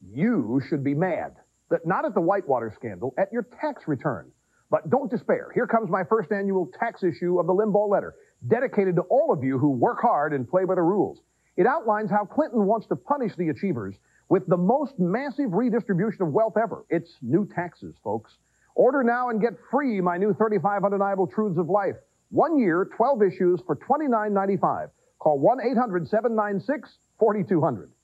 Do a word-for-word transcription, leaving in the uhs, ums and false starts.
You should be mad. That not at the Whitewater scandal, at your tax return. But don't despair. Here comes my first annual tax issue of the Limbaugh letter, dedicated to all of you who work hard and play by the rules. It outlines how Clinton wants to punish the achievers with the most massive redistribution of wealth ever. It's new taxes, folks. Order now and get free my new thirty-five Undeniable Truths of Life. One year, twelve issues for twenty-nine ninety-five. Call one eight hundred, seven nine six, four two zero zero.